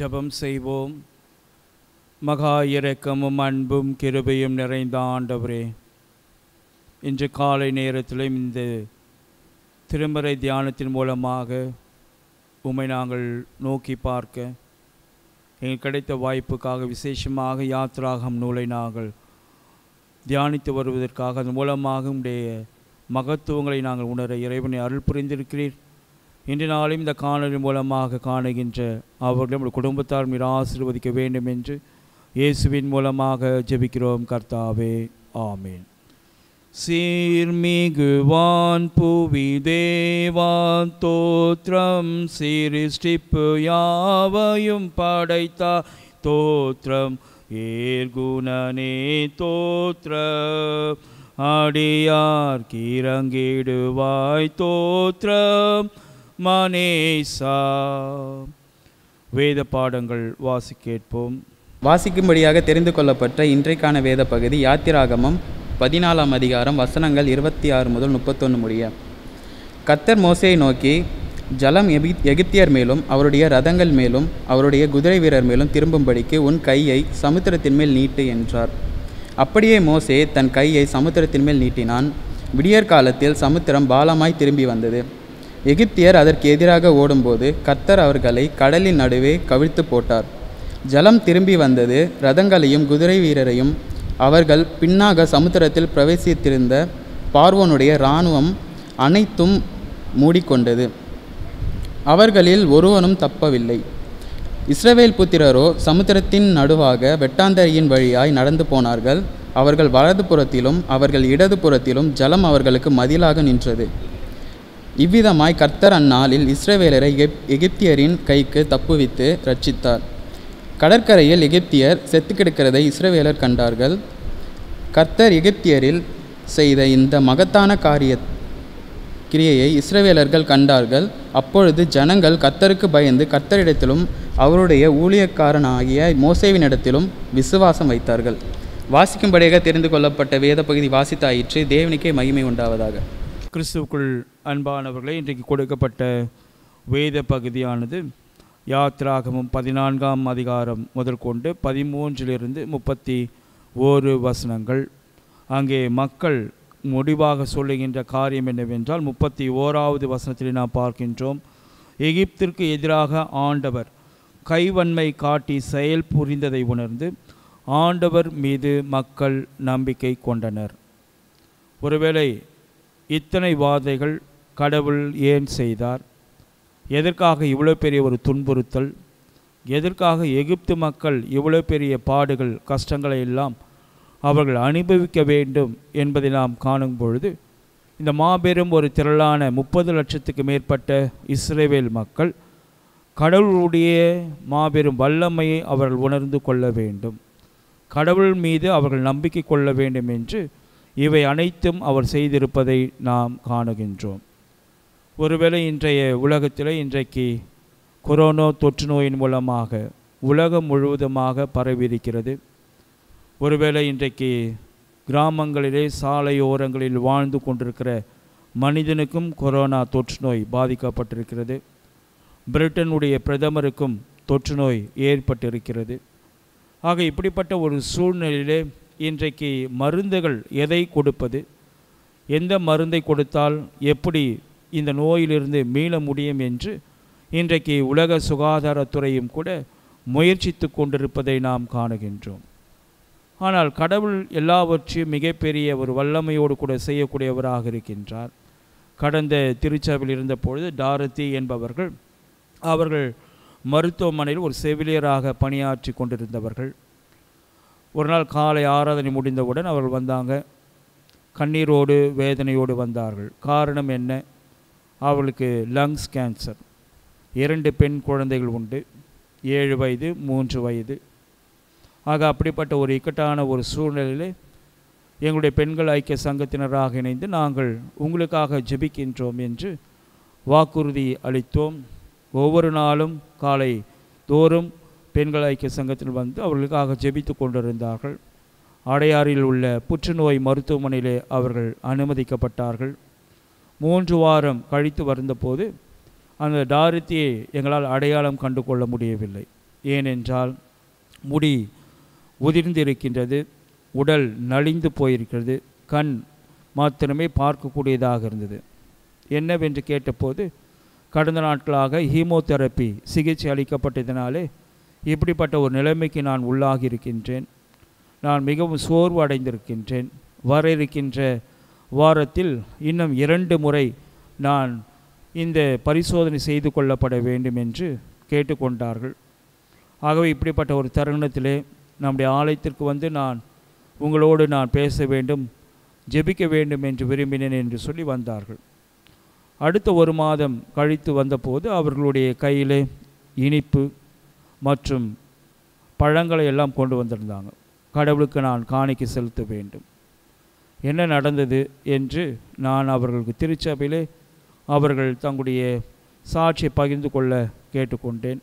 ஜெபம் செய்வோம். மகா இரக்கமும் அன்பும் கிருபையும் நிறைந்த ஆண்டவரே, இன்று காலை நேரத்திலும் இந்த திருமறை தியானத்தின் மூலமாக உம்மை நாங்கள் நோக்கி பார்க்க எங்களுக்கு கிடைத்த வாய்ப்புக்காக விசேஷமாக யாத்ராகம் நூலை நாங்கள் தியானித்து வருவதற்காக அதன் மூலமாக உடைய மகத்துவங்களை நாங்கள் உணர இறைவனை அருள் புரிந்திருக்கிறீர். இன்று நாளும் இந்த காணொலி மூலமாக காணுகின்ற அவர்கள் நம்முடைய குடும்பத்தார் மீது ஆசீர்வதிக்க வேண்டும் என்று இயேசுவின் மூலமாக ஜெபிக்கிறோம் கர்த்தாவே, ஆமீன். சீர்மிகுவான் புவி தேவான் தோற்றம் சிருஷ்டிப்பு யாவையும் படைத்தா தோற்றம் ஏர்குணனே தோற்றம் அடியார் கீரங்கிடுவாய் தோற்றம் மனேசா. வேத பாடங்கள் வாசி கேட்போம். வாசிக்கும்படியாக தெரிந்து கொள்ளப்பட்ட இன்றைக்கான வேத பகுதி யாத்திராகமம் 14ஆம் அதிகாரம் வசனங்கள் 26 முதல் 31 முடிய. கர்த்தர் மோசேயை நோக்கி, ஜலம் எகிப்தியர் மேலும் அவருடைய ரதங்கள் மேலும் அவருடைய குதிரை வீரர் மேலும் திரும்பும்படிக்கு உன் கையை சமுத்திரத்தின் மேல் நீட்டு என்றார். அப்படியே மோசே தன் கையை சமுத்திரத்தின் மேல் நீட்டினான். விடியற்காலத்தில் சமுத்திரம் பாலமாய் திரும்பி வந்தது. எகிப்தியர் அதற்கு எதிராக ஓடும்போது கர்த்தர் அவர்களை கடலின் நடுவே கவிழ்த்து போட்டார். ஜலம் திரும்பி வந்தது. ரதங்களையும் குதிரை வீரரையும் அவர்கள் பின்னாக சமுத்திரத்தில் பிரவேசித்திருந்த பார்வோனுடைய இராணுவம் அனைத்தும் மூடிக்கொண்டது. அவர்களில் ஒருவனும் தப்பவில்லை. இஸ்ரவேல் புத்திரரோ சமுத்திரத்தின் நடுவாக வெட்டாந்தரையின் வழியாய் நடந்து போனார்கள். அவர்கள் வலது புறத்திலும் அவர்கள் இடது புறத்திலும் ஜலம் அவர்களுக்கு மதிலாக நின்றது. இவ்விதமாய் கர்த்தர் அந்நாளில் இஸ்ரவேலரை எகிப்தியரின் கைக்கு தப்புவித்து ரட்சித்தார். கடற்கரையில் எகிப்தியர் செத்து கிடக்கிறதை இஸ்ரவேலர் கண்டார்கள். கர்த்தர் எகிப்தியரில் செய்த இந்த மகத்தான கிரியையை இஸ்ரவேலர்கள் கண்டார்கள். அப்பொழுது ஜனங்கள் கர்த்தருக்கு பயந்து கர்த்தரிடத்திலும் அவருடைய ஊழியக்காரனாகிய மோசேவினிடத்திலும் விசுவாசம் வைத்தார்கள். வாசிக்கும்படியாக தெரிந்து கொள்ளப்பட்ட வேத பகுதி வாசித்தாயிற்று. தேவனுக்கே மகிமை உண்டாவதாக. கிறிஸ்துவுக்குள் அன்பானவர்களே, இன்றைக்கு கொடுக்கப்பட்ட வேத பகுதியானது யாத்ராகமம் 14ஆம் அதிகாரம் முதல் கொண்டு 13 31 வசனங்கள். அங்கே மக்கள் முடிவாக சொல்லுகின்ற காரியம் என்னவென்றால் 31வது வசனத்தில் நாம் பார்க்கின்றோம், எகிப்திற்கு எதிராக ஆண்டவர் கைவன்மை காட்டி செயல் புரிந்ததை உணர்ந்து ஆண்டவர் மீது மக்கள் நம்பிக்கை கொண்டனர். ஒருவேளை இத்தனை வாதைகள் கடவுள் ஏன் செய்தார்? எதற்காக இவ்வளோ பெரிய ஒரு துன்புறுத்தல்? எதற்காக எகிப்து மக்கள் இவ்வளோ பெரிய பாடுகள் கஷ்டங்களை எல்லாம் அவர்கள் அனுபவிக்க வேண்டும் என்பதை நாம் காணும் பொழுது, இந்த மாபெரும் ஒரு திரளான 30 லட்சத்துக்கு மேற்பட்ட இஸ்ரவேல் மக்கள் கடவுளுடைய மாபெரும் வல்லமையை அவர்கள் உணர்ந்து கொள்ள வேண்டும், கடவுள் மீது அவர்கள் நம்பிக்கை கொள்ள வேண்டும் என்று இவை அனைத்தும் அவர் செய்திருப்பதை நாம் காணுகின்றோம். ஒருவேளை இன்றைய உலகத்தில் இன்றைக்கு கொரோனா தொற்று நோயின் மூலமாக உலகம் முழுவதுமாக பரவியிருக்கிறது. ஒருவேளை இன்றைக்கு கிராமங்களிலே சாலையோரங்களில் வாழ்ந்து கொண்டிருக்கிற மனிதனுக்கும் கொரோனா தொற்று நோய் பாதிக்கப்பட்டிருக்கிறது. பிரிட்டனுடைய பிரதமருக்கும் தொற்று நோய் ஏற்பட்டிருக்கிறது. ஆக இப்படிப்பட்ட ஒரு சூழ்நிலையிலே இன்றைக்கு மருந்துகள் எதை கொடுப்பது, எந்த மருந்தை கொடுத்தால் எப்படி இந்த நோயிலிருந்து மீள முடியும் என்று இன்றைக்கு உலக சுகாதாரத்துறையும் கூட முயற்சித்து கொண்டிருப்பதை நாம் காணுகின்றோம். ஆனால் கடவுள் எல்லாவற்றையும் மிகப்பெரிய ஒரு வல்லமையோடு கூட செய்யக்கூடியவராக இருக்கின்றார். கடந்த திருச்சபையில் இருந்த பொழுது டாரத்தி என்பவர்கள் அவர்கள் மருத்துவமனையில் ஒரு செவிலியராக பணியாற்றி கொண்டிருந்தவர்கள். ஒரு நாள் காலை ஆராதனை முடிந்தவுடன் அவர்கள் வந்தாங்க. கண்ணீரோடு வேதனையோடு வந்தார்கள். காரணம் என்ன? அவர்களுக்கு லங்ஸ் கேன்சர். 2 பெண் குழந்தைகள் உண்டு, 7 வயது 3 வயது. ஆக அப்படிப்பட்ட ஒரு இக்கட்டான ஒரு சூழ்நிலையிலே எங்களுடைய பெண்கள் ஐக்கிய சங்கத்தினராக இணைந்து நாங்கள் உங்களுக்காக ஜெபிக்கின்றோம் என்று வாக்குறுதி அளித்தோம். ஒவ்வொரு நாளும் காலை தோறும் பெண்கள் ஐக்கிய சங்கத்தில் வந்து அவர்களுக்காக ஜெபித்து கொண்டிருந்தார்கள். அடையாறில் உள்ள புற்றுநோய் மருத்துவமனையிலே அவர்கள் அனுமதிக்கப்பட்டார்கள். 3 வாரம் கழித்து வந்தபோது அந்த டாரித்தியை எங்களால் அடையாளம் கண்டு கொள்ள முடியவில்லை. ஏனென்றால் முடி உதிர்ந்திருக்கின்றது, உடல் நலிந்து போயிருக்கிறது, கண் மாத்திரமே பார்க்கக்கூடியதாக இருந்தது. என்னவென்று கேட்டபோது, கடந்த நாட்களாக ஹீமோதெரப்பி சிகிச்சை அளிக்கப்பட்டதினாலே இப்படிப்பட்ட ஒரு நிலைமைக்கு நான் உள்ளாகி இருக்கின்றேன். நான் மிகவும் சோர்வு அடைந்திருக்கின்றேன். வர இருக்கின்ற வாரத்தில் இன்னும் 2 முறை நான் இந்த பரிசோதனை செய்து கொள்ளப்பட வேண்டும் என்று கேட்டுக்கொண்டார்கள். ஆகவே இப்படிப்பட்ட ஒரு தருணத்திலே நம்முடைய ஆலயத்திற்கு வந்து உங்களோடு நான் பேச வேண்டும், ஜெபிக்க வேண்டும் என்று விரும்பினேன் என்று சொல்லி வந்தார்கள். அடுத்த 1 மாதம் கழித்து வந்தபோது அவர்களுடைய கையிலே இனிப்பு மற்றும் பழங்களை எல்லாம் கொண்டு வந்திருந்தாங்க. கடவுளுக்கு நான் காணிக்கை செலுத்த வேண்டும். என்ன நடந்தது என்று நான் அவர்களுக்கு திருச்சபையிலே அவர்கள் தங்களுடைய சாட்சியை பகிர்ந்து கொள்ள கேட்டுக்கொண்டேன்.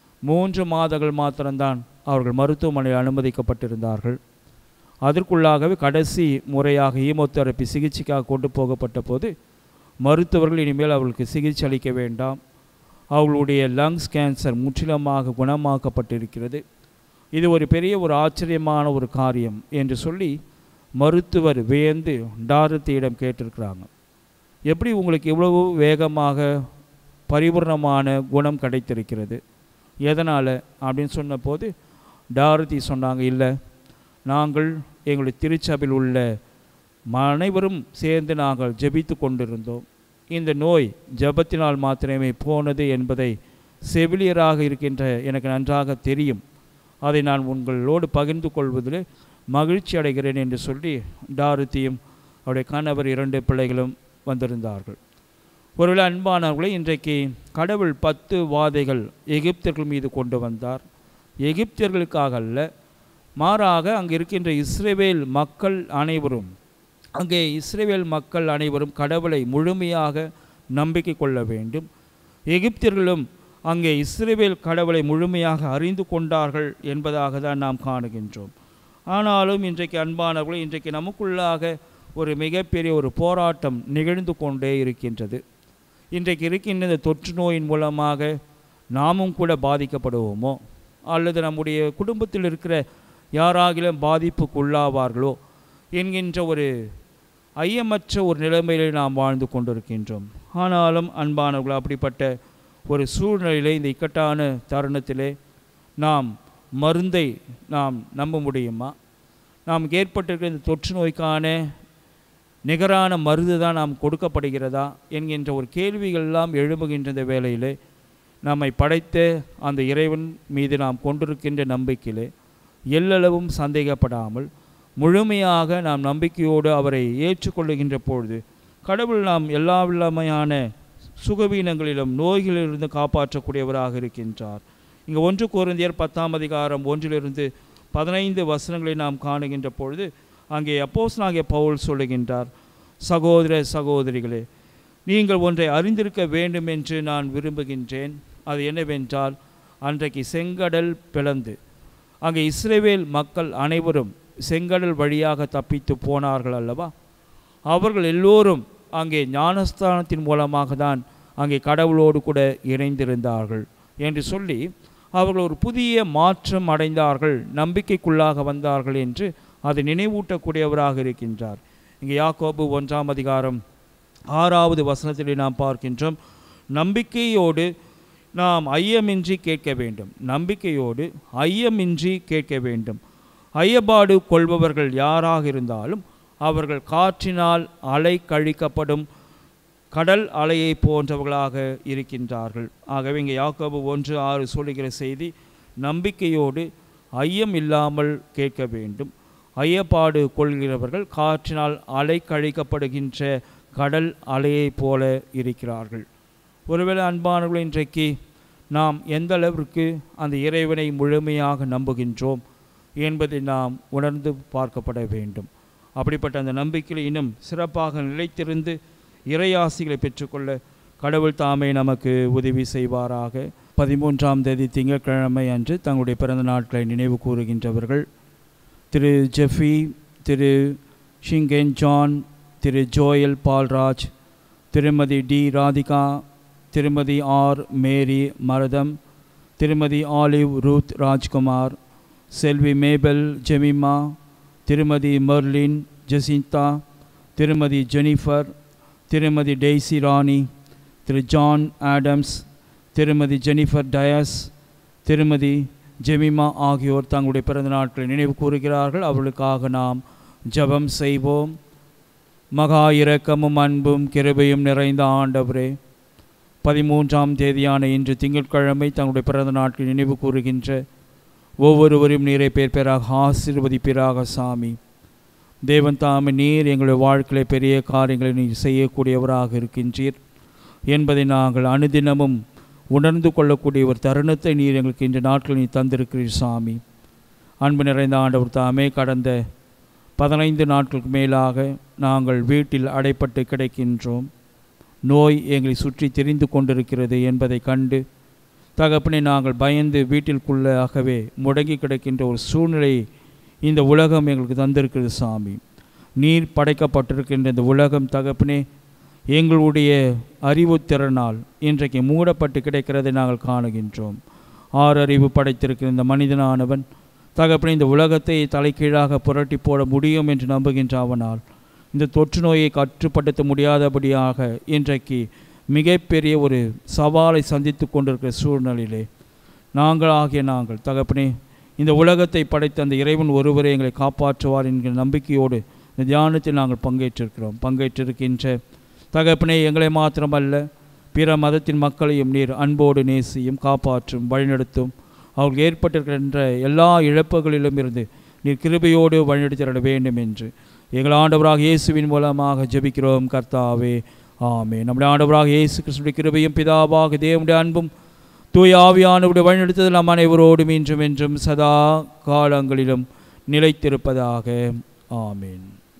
3 மாதங்கள் மாத்திரம்தான் அவர்கள் மருத்துவமனையில் அனுமதிக்கப்பட்டிருந்தார்கள். அதற்குள்ளாகவே கடைசி முறையாக ஹீமோதெரப்பி சிகிச்சைக்காக கொண்டு போகப்பட்ட போது மருத்துவர்கள் இனிமேல் அவர்களுக்கு சிகிச்சை அளிக்க வேண்டாம், அவர்களுடைய லங்ஸ் கேன்சர் முற்றிலுமாக குணமாக்கப்பட்டிருக்கிறது, இது ஒரு பெரிய ஒரு ஆச்சரியமான ஒரு காரியம் என்று சொல்லி மருத்துவர் வியந்து டாரத்தியிடம் கேட்டிருக்கிறாங்க. எப்படி உங்களுக்கு இவ்வளவு வேகமாக பரிபூர்ணமான குணம் கிடைத்திருக்கிறது, எதனால் அப்படின்னு சொன்னபோது டாரதி சொன்னாங்க, இல்லை, நாங்கள் எங்களுடைய திருச்சபையில் உள்ள அனைவரும் சேர்ந்து நாங்கள் ஜெபித்து கொண்டிருந்தோம். இந்த நோய் ஜெபத்தினால் மாத்திரமே போனது என்பதை செவிலியராக இருக்கின்ற எனக்கு நன்றாக தெரியும். அதை நான் உங்களோடு பகிர்ந்து கொள்வதில் மகிழ்ச்சி அடைகிறேன் என்று சொல்லி டாரத்தியும் அவருடைய கணவர் 2 பிள்ளைகளும் வந்திருந்தார்கள். ஒருவேளை அன்பானவர்களை, இன்றைக்கு கடவுள் 10 வாதைகள் எகிப்தியர்கள் மீது கொண்டு வந்தார். எகிப்தியர்களுக்காக அல்ல, மாறாக அங்கே இருக்கின்ற இஸ்ரவேல் மக்கள் அனைவரும் கடவுளை முழுமையாக நம்பிக்கை கொள்ள வேண்டும். எகிப்தியர்களும் அங்கே இஸ்ரவேல் கடவுளை முழுமையாக அறிந்து கொண்டார்கள் என்பதாக தான் நாம் காணுகின்றோம். ஆனாலும் இன்றைக்கு அன்பானவர்களை, இன்றைக்கு நமக்குள்ளாக ஒரு மிகப்பெரிய ஒரு போராட்டம் நிகழ்ந்து கொண்டே இருக்கின்றது. இன்றைக்கு இருக்கின்ற இந்த தொற்று நோயின் மூலமாக நாமும் கூட பாதிக்கப்படுவோமோ, அல்லது நம்முடைய குடும்பத்தில் இருக்கிற யாராகிலும் பாதிப்புக்கு உள்ளாவார்களோ என்கின்ற ஒரு ஐயமற்ற ஒரு நிலைமையிலே நாம் வாழ்ந்து கொண்டிருக்கின்றோம். ஆனாலும் அன்பானவர்கள், அப்படிப்பட்ட ஒரு சூழ்நிலையிலே, இந்த இக்கட்டான தருணத்திலே நாம் மருந்தை நாம் நம்ப முடியுமா? நாம் ஏற்பட்டிருக்கிற இந்த தொற்று நோய்க்கான நிகரான மருந்து தான் நாம் கொடுக்கப்படுகிறதா என்கின்ற ஒரு கேள்விகளெல்லாம் எழும்புகின்ற இந்த வேளையிலே நம்மை படைத்த அந்த இறைவன் மீது நாம் கொண்டிருக்கின்ற நம்பிக்கையிலே எல்லளவும் சந்தேகப்படாமல் முழுமையாக நாம் நம்பிக்கையோடு அவரை ஏற்றுக்கொள்ளுகின்ற பொழுது கடவுள் நாம் எல்லா விதமான சுகவீனங்களிலும் நோய்களிலிருந்து காப்பாற்றக்கூடியவராக இருக்கின்றார். இங்கே 1 கொரிந்தியர் 10ஆம் அதிகாரம் 1-15 வசனங்களை நாம் காணுகின்ற பொழுது அங்கே அப்போஸ்தலனாகிய பவுல் சொல்லுகின்றார், சகோதர சகோதரிகளே, நீங்கள் ஒன்றை அறிந்திருக்க வேண்டும் என்று நான் விரும்புகின்றேன். அது என்னவென்றால், அன்றைக்கு செங்கடல் பிளந்து அங்கே இஸ்ரவேல் மக்கள் அனைவரும் செங்கடல் வழியாக தப்பித்து போனார்கள் அல்லவா? அவர்கள் எல்லோரும் அங்கே ஞானஸ்தானத்தின் மூலமாக தான் அங்கே கடவுளோடு கூட இணைந்திருந்தார்கள் என்று சொல்லி அவர்கள் ஒரு புதிய மாற்றம் அடைந்தார்கள், நம்பிக்கைக்குள்ளாக வந்தார்கள் என்று அதை நினைவூட்டக்கூடியவராக இருக்கின்றார். இங்கே யாக்கோபு 1ஆம் அதிகாரம் 6வது வசனத்தில் நாம் பார்க்கின்றோம், நம்பிக்கையோடு நாம் ஐயமின்றி கேட்க வேண்டும். நம்பிக்கையோடு ஐயமின்றி கேட்க வேண்டும். ஐயப்பாடு கொள்பவர்கள் யாராக இருந்தாலும் அவர்கள் காற்றினால் அலை கழிக்கப்படும் கடல் அலையை போன்றவர்களாக இருக்கின்றார்கள். ஆகவே இங்கே யாக்கோபு 1:6 சொல்லுகிற செய்தி, நம்பிக்கையோடு ஐயம் இல்லாமல் கேட்க வேண்டும். ஐயப்பாடு கொள்கிறவர்கள் காற்றினால் அலை கழிக்கப்படுகின்ற கடல் அலையை போல இருக்கிறார்கள். ஒருவேளை அன்பானவர்கள், இன்றைக்கு நாம் எந்த அளவிற்கு அந்த இறைவனை முழுமையாக நம்புகின்றோம் என்பதை நாம் உணர்ந்து பார்க்கப்பட வேண்டும். அப்படிப்பட்ட அந்த நம்பிக்கையில் இன்னும் சிறப்பாக நிலைத்திருந்து இறையாசிகளை பெற்றுக்கொள்ள கடவுள் தாமே நமக்கு உதவி செய்வாராக. 13ஆம் தேதி திங்கட்கிழமை அன்று தங்களுடைய பிறந்த நாட்களை நினைவு கூறுகின்றவர்கள் திரு ஜெஃபி, திரு ஷிங்கென் John, Thiru Joel Paulraj, Thirumathi T Radhika, Thirumathi R Mary மரதம், Thirumathi Olive Ruth Rajkumar, Selvi Mabel Jemima, Thirumathi Merlin Jacinta, Thirumathi Jennifer, Thirumathi Daisy Rani, Thiru John Adams, Thirumathi Jennifer Dias, Thirumathi Jemima ஆகியோர் தங்களுடைய பிறந்த நாட்களை நினைவு கூறுகிறார்கள். அவர்களுக்காக நாம் ஜெபம் செய்வோம். மகா இரக்கமும் அன்பும் கிருபையும் நிறைந்த ஆண்டவரே, 13ஆம் தேதியான இன்று திங்கட்கிழமை தங்களுடைய பிறந்த நாட்களை நினைவு கூறுகின்ற ஒவ்வொருவரையும் நீரை பேராக ஆசீர்வதிப்பீராக சாமி. தேவன் தாமே நீர் எங்களுடைய வாழ்க்கையிலே பெரிய காரியங்களை நீர் செய்யக்கூடியவராக இருக்கின்றீர் என்பதை நாங்கள் அனுதினமும் உணர்ந்து கொள்ளக்கூடிய ஒரு தருணத்தை நீர் எங்களுக்கு இன்று நாட்கள் நீ தந்திருக்கிறீர் சாமி. அன்பு நிறைந்த ஆண்டவர் தாமே, கடந்த 15 நாட்களுக்கு மேலாக நாங்கள் வீட்டில் அடைப்பட்டு கிடைக்கின்றோம். நோய் எங்களை சுற்றி திரிந்து கொண்டிருக்கிறது என்பதை கண்டு தகப்பனை நாங்கள் பயந்து வீட்டிற்குள்ளாகவே முடங்கி கிடக்கின்ற ஒரு சூழ்நிலையை இந்த உலகம் எங்களுக்கு தந்திருக்கிறது சாமி. நீர் படைக்கப்பட்டிருக்கின்ற இந்த உலகம் தகப்பனே எங்களுடைய அறிவுத்திறனால் இன்றைக்கு மூடப்பட்டு கிடைக்கிறதை நாங்கள் காணுகின்றோம். 6 அறிவு படைத்திருக்கிற இந்த மனிதனானவன் தகப்பனே இந்த உலகத்தை தலைகீழாக புரட்டி போட முடியும் என்று நம்புகின்ற அவனால் இந்த தொற்று நோயை கட்டுப்படுத்த முடியாதபடியாக இன்றைக்கு மிகப்பெரிய ஒரு சவாலை சந்தித்து கொண்டிருக்கிற சூழ்நிலையிலே நாங்கள் தகப்பனே இந்த உலகத்தை படைத்த அந்த இறைவன் ஒருவரை எங்களை காப்பாற்றுவார் என்கிற நம்பிக்கையோடு இந்த தியானத்தில் நாங்கள் பங்கேற்றிருக்கின்ற தகப்பனே எங்களை மாத்திரமல்ல பிற மதத்தின் மக்களையும் நீர் அன்போடு நேசியும், காப்பாற்றும், வழிநடத்தும். அவர்கள் ஏற்பட்டிருக்கின்ற எல்லா இழப்புகளிலும் இருந்து நீர் கிருபையோடு வழிநடத்திட வேண்டும் என்று எங்கள் ஆண்டவராக இயேசுவின் மூலமாக ஜெபிக்கிறோம் கர்த்தாவே, ஆமென். நம்முடைய ஆண்டவராக இயேசு கிறிஸ்துவின் கிருபையும் பிதாவாக தேவனுடைய அன்பும் தூய ஆவியானவருடைய வழிநடத்துதல் நம் அனைவரோடும் இன்றும் என்றும் சதா காலங்களிலும் நிலைத்திருப்பதாக, ஆமென்.